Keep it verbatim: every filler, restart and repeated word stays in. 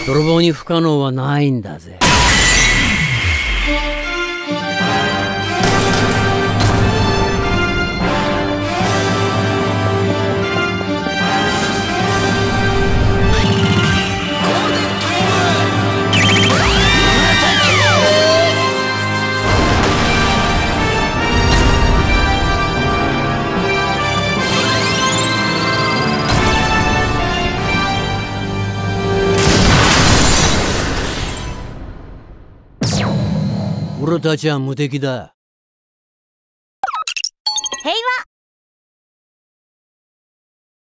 泥棒に不可能はないんだぜ。俺たちは無敵だ。 平和